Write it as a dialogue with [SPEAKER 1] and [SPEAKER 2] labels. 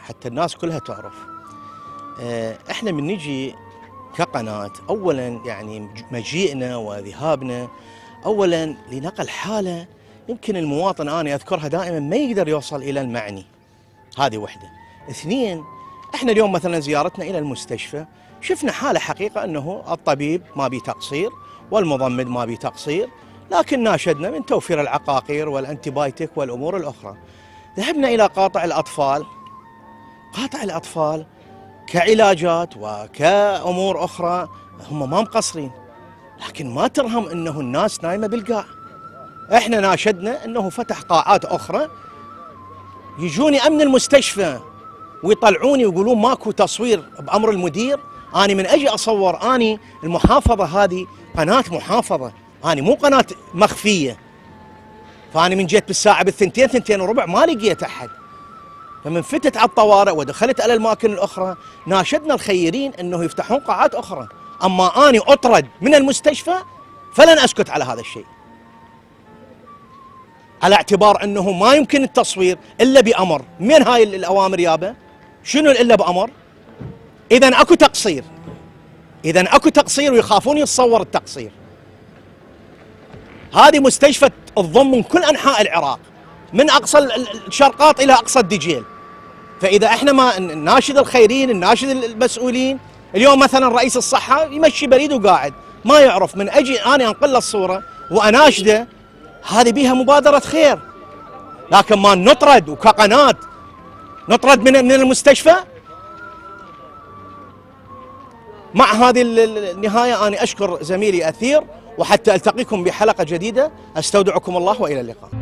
[SPEAKER 1] حتى الناس كلها تعرف. احنا من نجي كقناة اولا يعني مجيئنا وذهابنا اولا لنقل حالة يمكن المواطن انا اذكرها دائما ما يقدر يوصل الى المعني. هذه وحدة. اثنين، احنا اليوم مثلا زيارتنا الى المستشفى شفنا حالة حقيقة انه الطبيب ما بيه تقصير والمضمد ما بيه تقصير، لكن ناشدنا من توفير العقاقير والانتيبايتك والامور الاخرى. ذهبنا الى قاطع الاطفال. قاطع الاطفال كعلاجات وكامور اخرى هم ما مقصرين، لكن ما ترهم انه الناس نايمه بالقاع. احنا ناشدنا انه فتح قاعات اخرى، يجوني امن المستشفى ويطلعوني ويقولون ماكو تصوير بامر المدير. اني من اجي اصور، اني المحافظه هذه قناه محافظه، اني مو قناه مخفيه. فاني من جيت بالساعه بالثنتين 2:15 ما لقيت احد، فمن فتت على الطوارئ ودخلت على الاماكن الاخرى ناشدنا الخيرين انه يفتحون قاعات اخرى. اما اني اطرد من المستشفى فلن اسكت على هذا الشيء، على اعتبار انه ما يمكن التصوير الا بامر. من هاي الاوامر يابا؟ شنو الا بامر؟ اذا اكو تقصير، اذا اكو تقصير ويخافون يتصور التقصير. هذه مستشفى تضم من كل انحاء العراق، من اقصى الشرقاط الى اقصى الدجيل. فاذا احنا ما نناشد الخيرين، نناشد المسؤولين، اليوم مثلا رئيس الصحه يمشي بريد وقاعد ما يعرف، من اجي انا انقل له الصوره واناشده، هذه بيها مبادره خير. لكن ما نطرد وكقناه نطرد من المستشفى. مع هذه النهايه انا اشكر زميلي اثير، وحتى التقيكم بحلقه جديده استودعكم الله والى اللقاء.